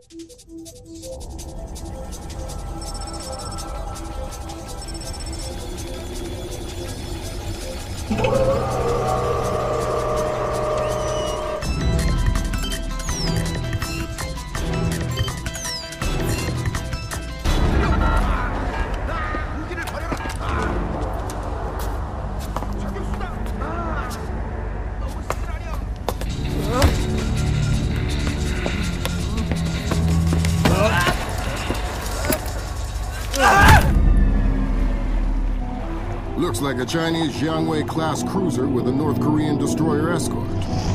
Looks like a Chinese Jiangwei-class cruiser with a North Korean destroyer escort.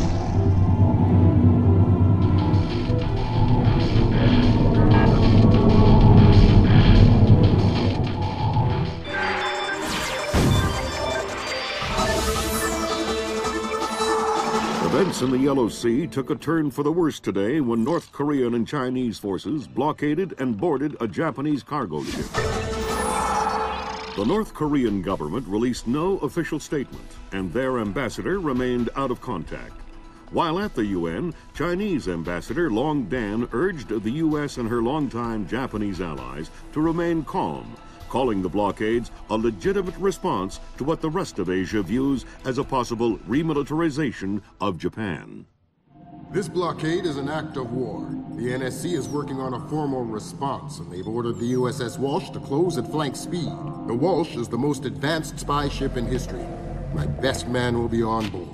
Events in the Yellow Sea took a turn for the worse today when North Korean and Chinese forces blockaded and boarded a Japanese cargo ship. The North Korean government released no official statement, and their ambassador remained out of contact. While at the UN, Chinese Ambassador Long Dan urged the U.S. and her longtime Japanese allies to remain calm, calling the blockades a legitimate response to what the rest of Asia views as a possible remilitarization of Japan. This blockade is an act of war. The NSC is working on a formal response, and they've ordered the USS Walsh to close at flank speed. The Walsh is the most advanced spy ship in history. My best man will be on board.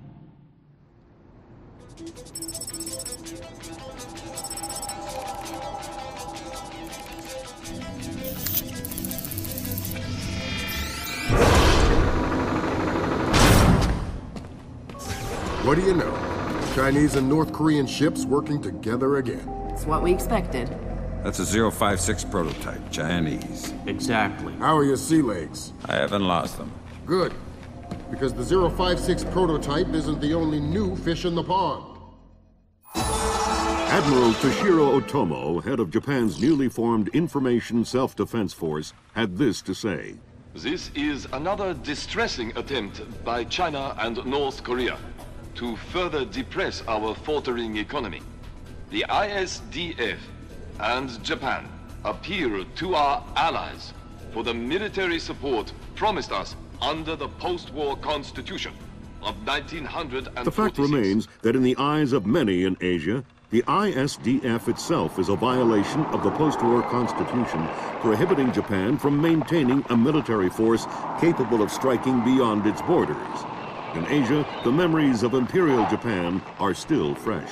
What do you know? Chinese and North Korean ships working together again. It's what we expected. That's a 056 prototype, Chinese. Exactly. How are your sea legs? I haven't lost them. Good. Because the 056 prototype isn't the only new fish in the pond. Admiral Toshiro Otomo, head of Japan's newly formed Information Self-Defense Force, had this to say. This is another distressing attempt by China and North Korea to further depress our faltering economy. The ISDF and Japan appeal to our allies for the military support promised us under the post-war constitution of 1946. The fact remains that in the eyes of many in Asia, the ISDF itself is a violation of the post-war constitution, prohibiting Japan from maintaining a military force capable of striking beyond its borders. In Asia, the memories of Imperial Japan are still fresh.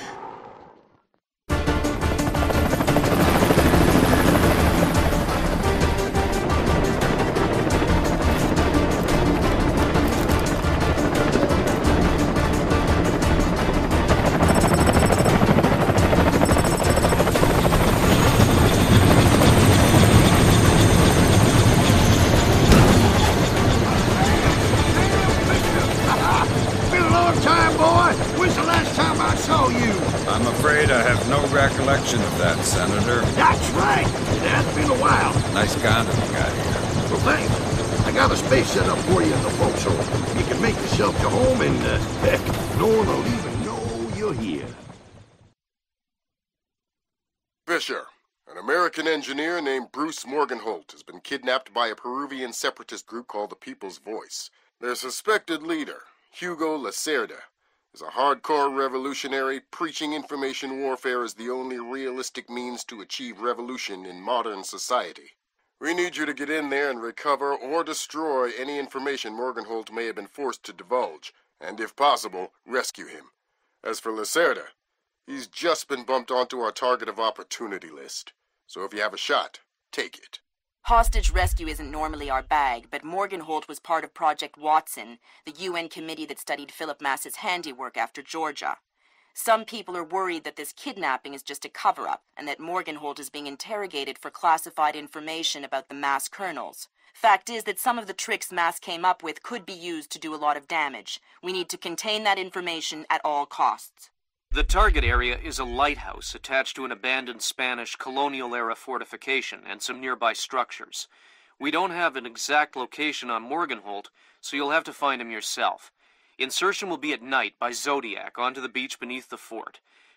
Recollection of that, Senator. That's right. It has been a while. Nice condom you got here. Well, thanks. I got a space set up for you in the forecastle. You can make yourself to home and, heck, no one will even know you're here. Fisher, an American engineer named Bruce Morgenholt has been kidnapped by a Peruvian separatist group called the People's Voice. Their suspected leader, Hugo Lacerda, is a hardcore revolutionary preaching information warfare as the only realistic means to achieve revolution in modern society. We need you to get in there and recover or destroy any information Morgenholt may have been forced to divulge, and if possible, rescue him. As for Lacerda, he's just been bumped onto our target of opportunity list. So if you have a shot, take it. Hostage rescue isn't normally our bag, but Morgenholt was part of Project Watson, the UN committee that studied Philip Mass's handiwork after Georgia. Some people are worried that this kidnapping is just a cover-up, and that Morgenholt is being interrogated for classified information about the Mass kernels. Fact is that some of the tricks Mass came up with could be used to do a lot of damage. We need to contain that information at all costs. The target area is a lighthouse attached to an abandoned Spanish colonial-era fortification and some nearby structures. We don't have an exact location on Morgenholt, so you'll have to find him yourself. Insertion will be at night by Zodiac onto the beach beneath the fort.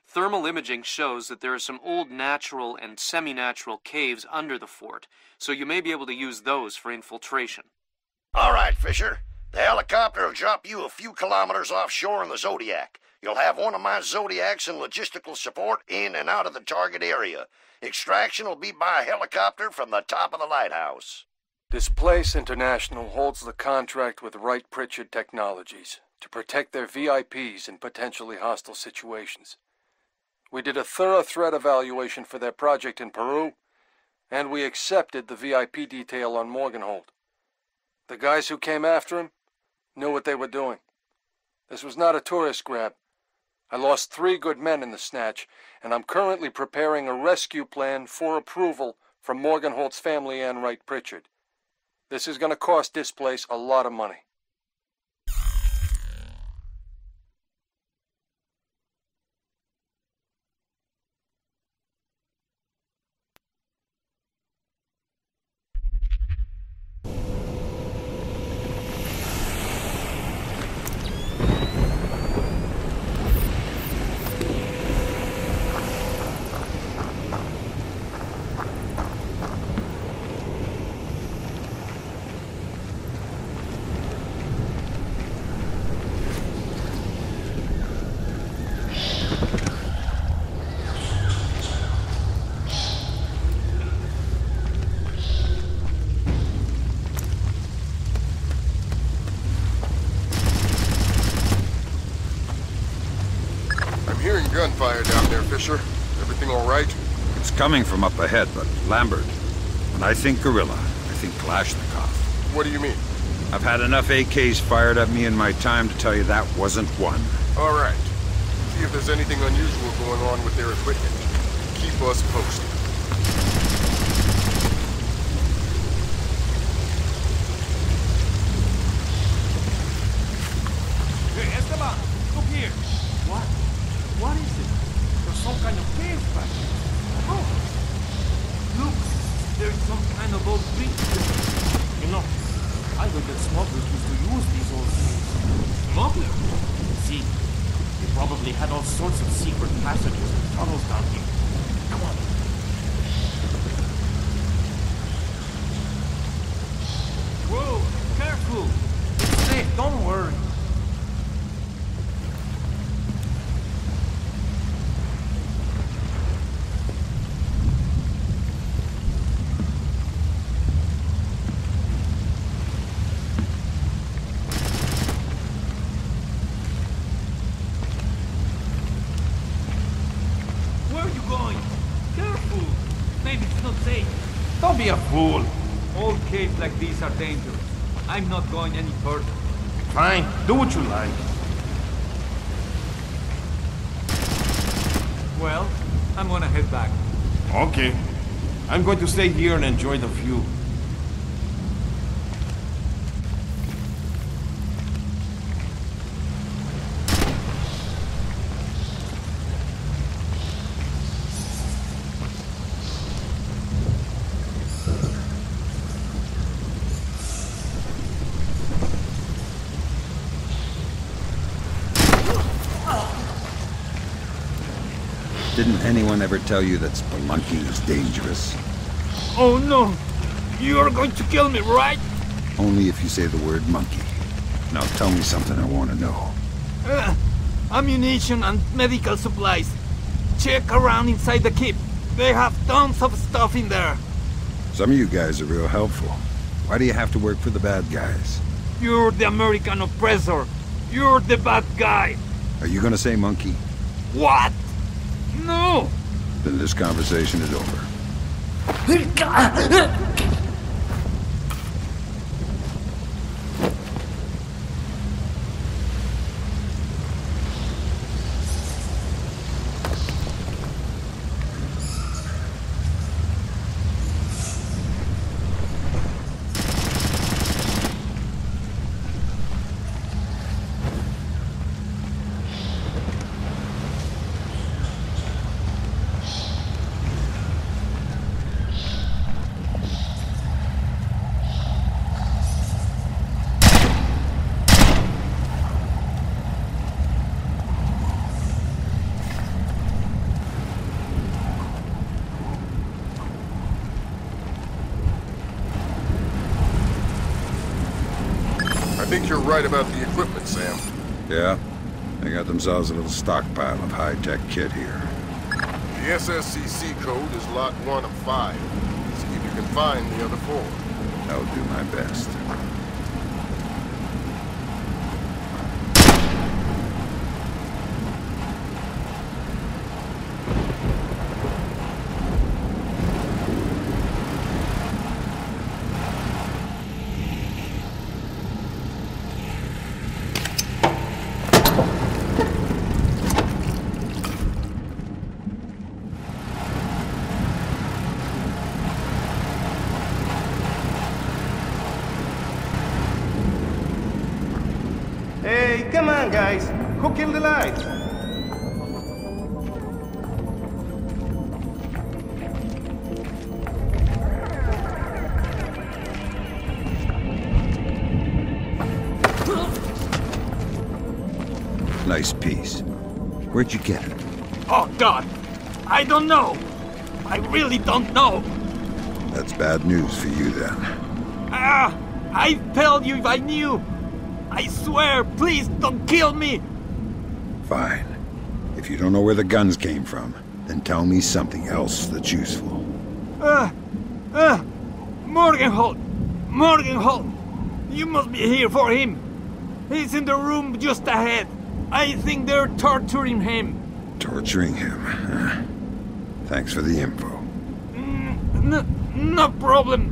Thermal imaging shows that there are some old natural and semi-natural caves under the fort, so you may be able to use those for infiltration. All right, Fisher. The helicopter will drop you a few kilometers offshore in the Zodiac. You'll have one of my Zodiacs and logistical support in and out of the target area. Extraction will be by helicopter from the top of the lighthouse. Displace International holds the contract with Wright Pritchard Technologies to protect their VIPs in potentially hostile situations. We did a thorough threat evaluation for their project in Peru, and we accepted the VIP detail on Morgenhold. The guys who came after him knew what they were doing. This was not a tourist grab. I lost 3 good men in the snatch, and I'm currently preparing a rescue plan for approval from Morgenhold's family and Wright Pritchard. This is going to cost Displace a lot of money. Hearing gunfire down there, Fisher. Everything all right? It's coming from up ahead, but Lambert, when I think guerrilla, I think Kalashnikov. What do you mean? I've had enough AKs fired at me in my time to tell you that wasn't one. All right. See if there's anything unusual going on with their equipment. Keep us posted. Hey, Esteban! Look here! What? What is it? There's some kind of cave back here. Oh! Look! There's some kind of old bridge there. You know, I heard that smugglers used to use these old caves. Smugglers? See, they probably had all sorts of secret passages and tunnels down here. Come on. Whoa! Careful! It's safe, don't worry. Don't be a fool. Old caves like these are dangerous. I'm not going any further. Fine, do what you like. Well, I'm gonna head back. Okay. I'm going to stay here and enjoy the view. Didn't anyone ever tell you that spelunking is dangerous? Oh no! You're going to kill me, right? Only if you say the word monkey. Now tell me something I want to know. Ammunition and medical supplies. Check around inside the keep. They have tons of stuff in there. Some of you guys are real helpful. Why do you have to work for the bad guys? You're the American oppressor. You're the bad guy. Are you gonna say monkey? What? No! Then this conversation is over. think you're right about the equipment, Sam. Yeah? They got themselves a little stockpile of high-tech kit here. The SSCC code is lot 1 of 5. See if you can find the other 4. I'll do my best. Hey, come on, guys. Who killed the lights? Nice piece. Where'd you get it? Oh, God. I don't know. I really don't know. That's bad news for you, then. I'd tell you if I knew. I swear, please don't kill me. Fine. If you don't know where the guns came from, then tell me something else that's useful. Morgenholt. Morgenholt. You must be here for him. He's in the room just ahead. I think they're torturing him. Torturing him, huh? Thanks for the info. No problem.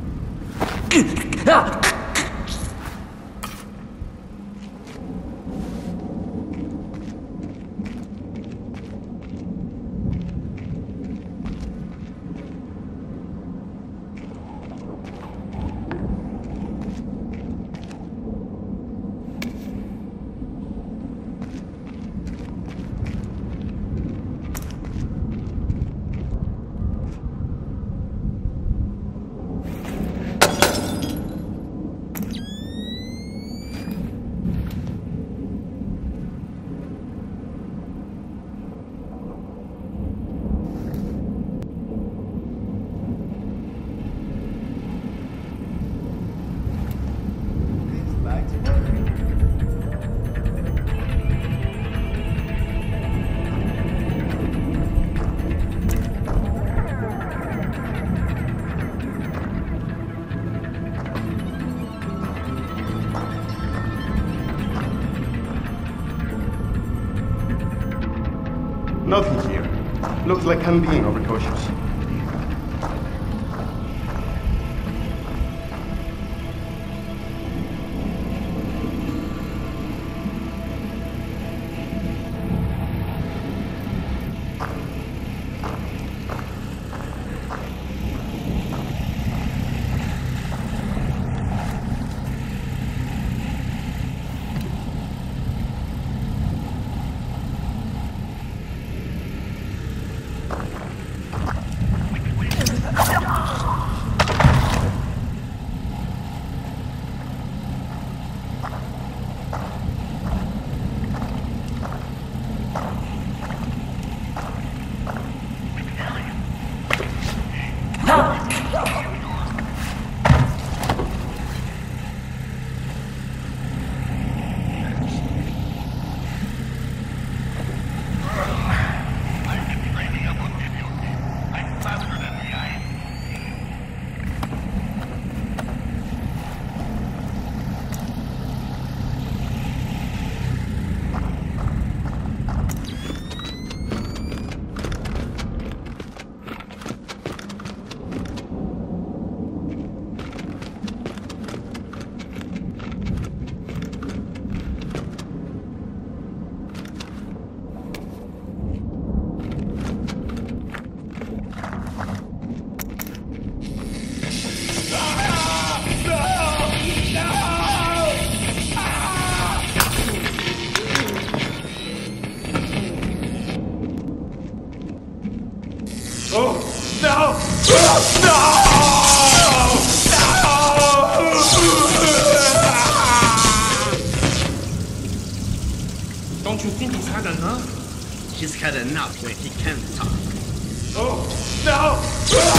Nothing here. Looks like I'm being overcautious. Don't you think he's had enough? He's had enough where he can't talk. Oh, no!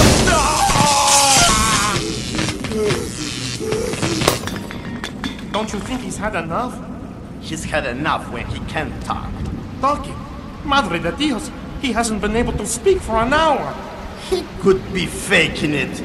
Don't Don't you think he's had enough? He's had enough when he can't talk. Talking? Madre de Dios, he hasn't been able to speak for an hour. He could be faking it.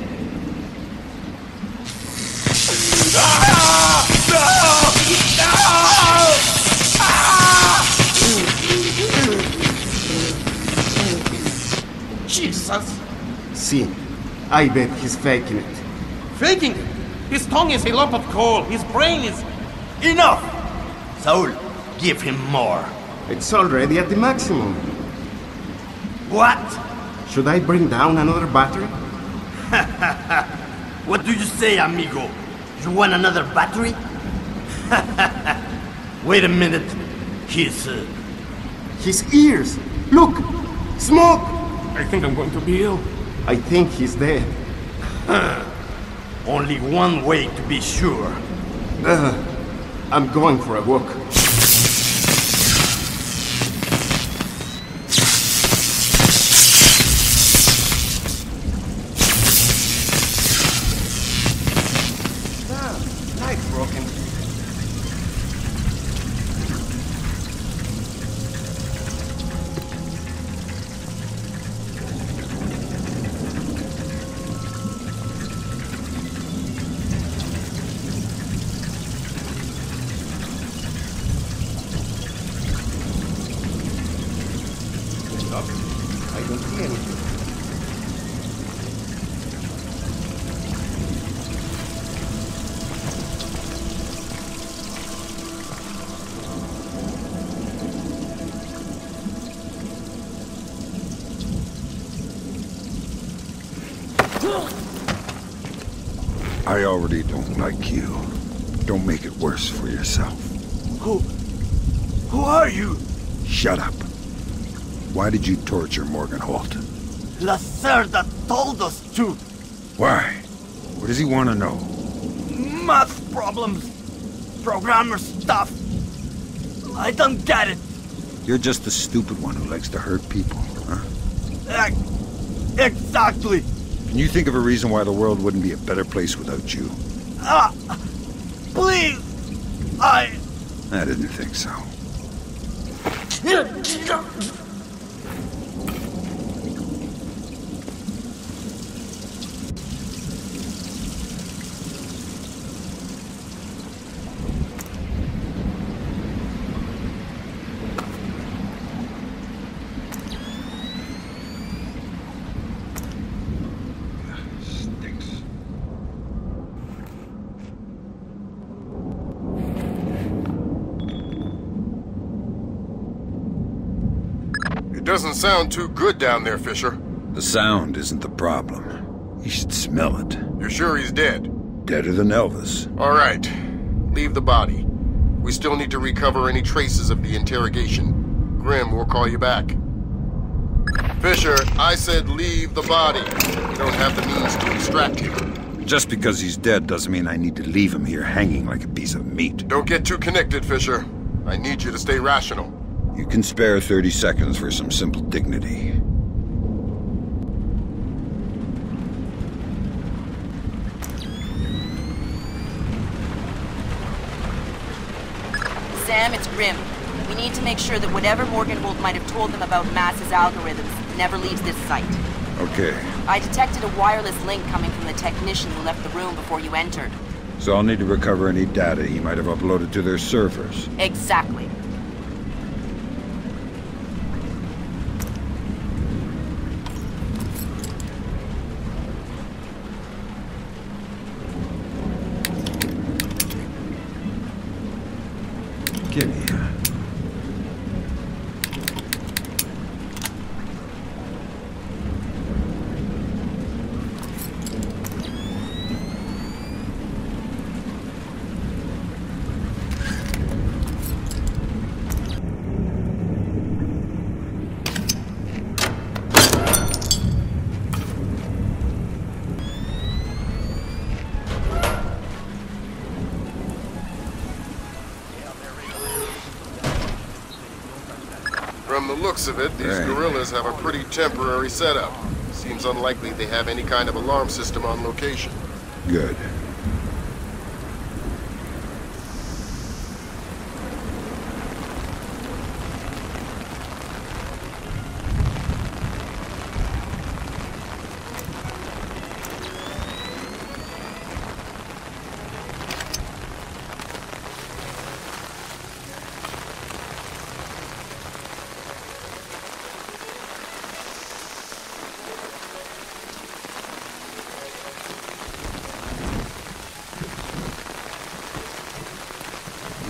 Jesus! See, I bet he's faking it. Faking it? His tongue is a lump of coal. His brain is... Enough! Saul, give him more. It's already at the maximum. What? Should I bring down another battery? What do you say, amigo? You want another battery? Wait a minute. His ears! Look! Smoke! I think I'm going to be ill. I think he's dead. Only one way to be sure. I'm going for a walk. Knife broken. I don't see anything. I already don't like you. Don't make it worse for yourself. Who are you? Shut up. Why did you torture Morgan Holt? Lacerda told us to. Why? What does he want to know? Math problems. Programmer stuff. I don't get it. You're just the stupid one who likes to hurt people, huh? Exactly. Can you think of a reason why the world wouldn't be a better place without you? Please. I didn't think so. Doesn't sound too good down there, Fisher. The sound isn't the problem. You should smell it. You're sure he's dead? Deader than Elvis. All right. Leave the body. We still need to recover any traces of the interrogation. Grim will call you back. Fisher, I said leave the body. You don't have the means to extract him. Just because he's dead doesn't mean I need to leave him here hanging like a piece of meat. Don't get too connected, Fisher. I need you to stay rational. You can spare 30 seconds for some simple dignity. Sam, it's Grim. We need to make sure that whatever Morgan Holt might have told them about Mass's algorithms never leaves this site. Okay. I detected a wireless link coming from the technician who left the room before you entered. So I'll need to recover any data he might have uploaded to their servers. Exactly. Give me From the looks of it, these guerrillas have a pretty temporary setup. Seems unlikely they have any kind of alarm system on location. Good.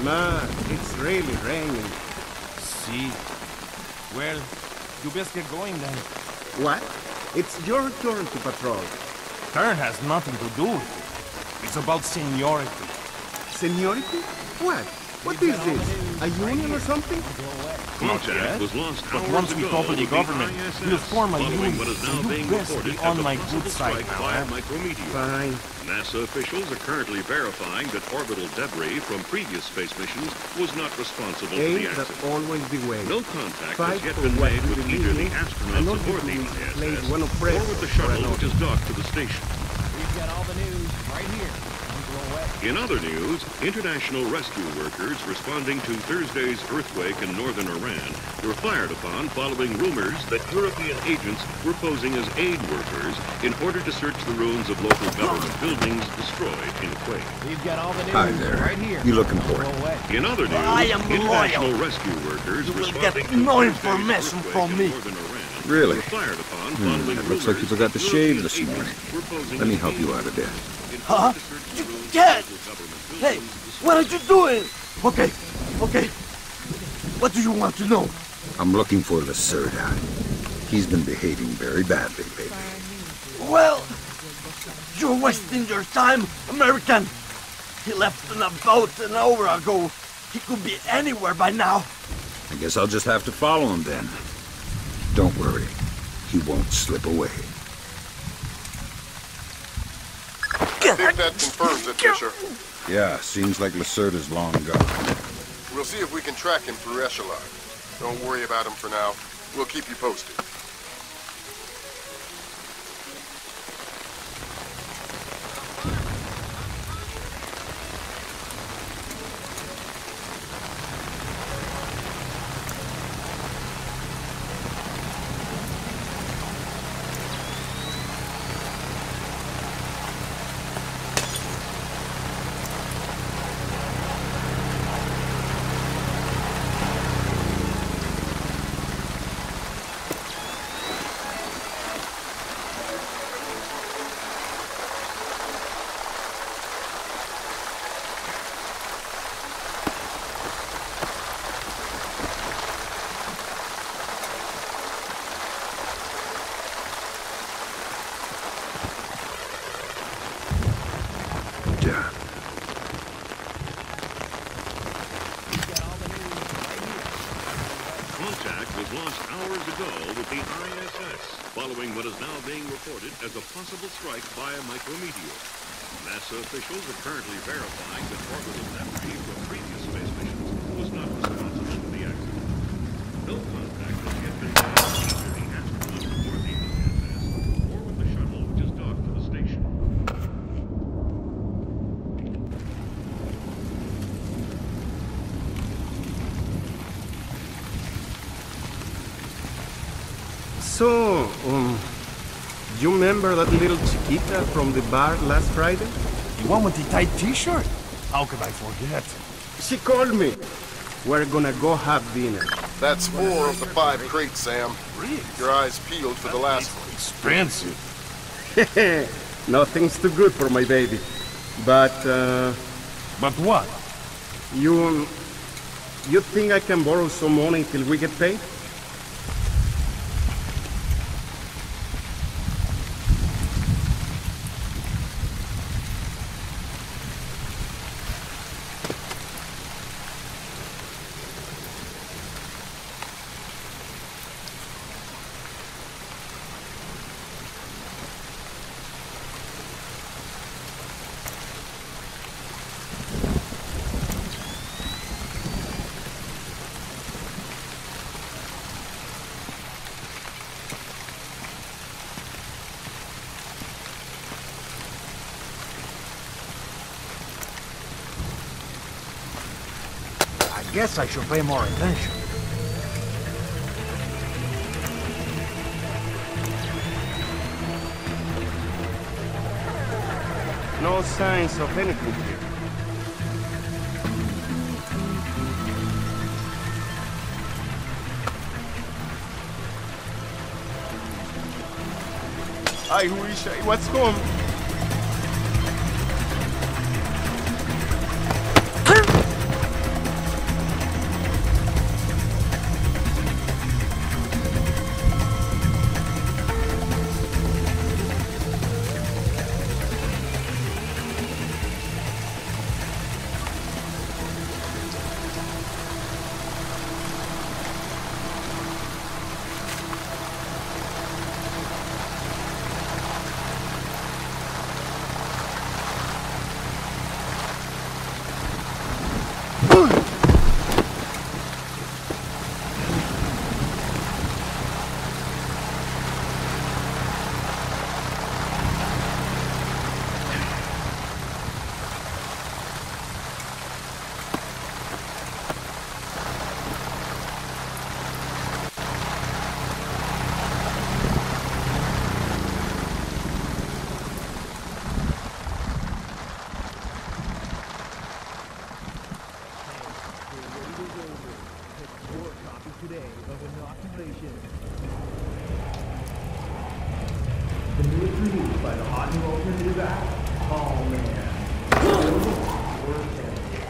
Ma, it's really raining. See. Well, you best get going then. What? It's your turn to patrol. Turn has nothing to do with it. It's about seniority. Seniority? What? What is this? A union or something? Contact was lost But hours once we ago topple the with government, ISS, we'll form a following union, what is now so being you best reported be as on a my possible good side strike now, by a eh? micrometeor. Fine. NASA officials are currently verifying that orbital debris from previous space missions was not responsible for the Ain't that accident. always the way? No contact Fight has yet for been what made we with believe either the in, astronauts and not aboard the because we played one ISS oppressor or with the or shuttle another. which is docked to the station. We've got all the news right here. In other news, international rescue workers responding to Thursday's earthquake in northern Iran were fired upon following rumors that European agents were posing as aid workers in order to search the ruins of local government buildings destroyed in the quake. We've got all the news Hi there. right here. You looking for it? In other news, I am international loyal. rescue workers You will responding get to no Thursday's information earthquake from in me. northern Iran Really? were fired upon following It looks like you rumors forgot to that shave European this agents morning. were posing Let me as help you aid out of there. in Huh? order to search the You ruins of can't. local government Hey, buildings what are you doing? Okay, okay. What do you want to know? I'm looking for Lacerda. He's been behaving very badly lately. Well, you're wasting your time, American. He left on a boat an hour ago. He could be anywhere by now. I guess I'll just have to follow him then. Don't worry. He won't slip away. I think that confirms it, Fisher. Yeah, seems like Lacerda's long gone. We'll see if we can track him through Echelon. Don't worry about him for now. We'll keep you posted. Contact was lost hours ago with the ISS, following what is now being reported as a possible strike by a micrometeor. NASA officials are currently verifying that orbital debris from previous space missions was not responsible for the accident. No contact has yet been made with either the astronauts aboard the ISS or with the shuttle which is docked to the station. So, you remember that little chiquita from the bar last Friday? The one with the tight t-shirt? How could I forget? She called me. We're gonna go have dinner. That's 4 of the 5 crates, Sam. Really? Your eyes peeled for the last one. Expensive. Nothing's too good for my baby. But, But what? you think I can borrow some money till we get paid? I guess I should pay more attention. No signs of anything here. I wish I was home. The news released by the hot new alternative act? Oh man. Worse than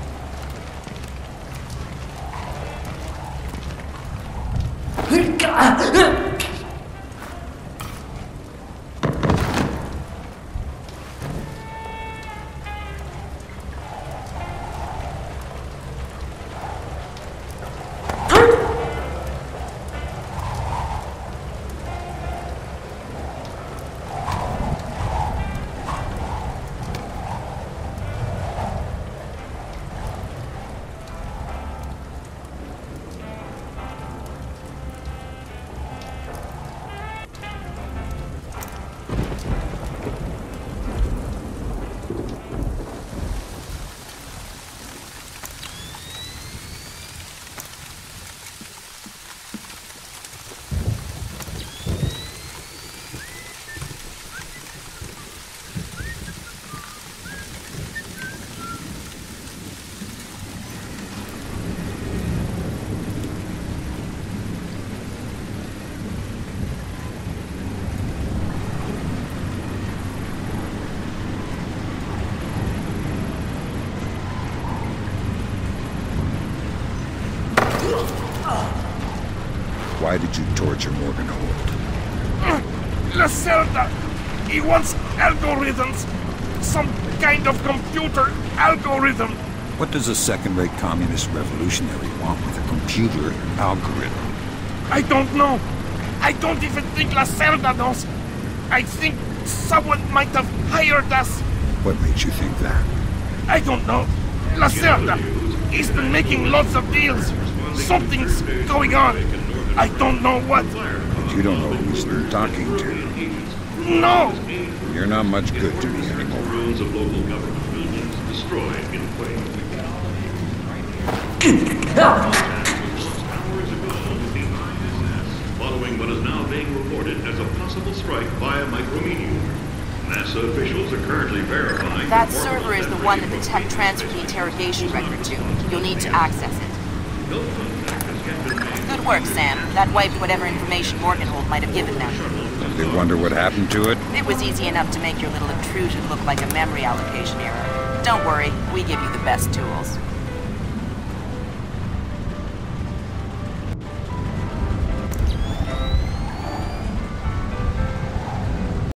Why did you torture Morgan Holt? Lacerda! He wants algorithms! Some kind of computer algorithm! What does a second-rate communist revolutionary want with a computer algorithm? I don't know. I don't even think Lacerda knows. I think someone might have hired us. What makes you think that? I don't know. Lacerda! He's been making lots of deals. Something's going on. I don't know what. But you don't know who he's been talking to. No! You're not much good to me anymore. Ruins of local government buildings destroyed in quake. Hours ago with the ISS, following what is now being reported as a possible strike by a micrometeor. NASA officials are currently verifying... That server is the one that the tech transferred the interrogation record to. You'll need to access it. Good work, Sam. That wiped whatever information Morgan Holt might have given them. They wonder what happened to it? It was easy enough to make your little intrusion look like a memory allocation error. Don't worry, we give you the best tools.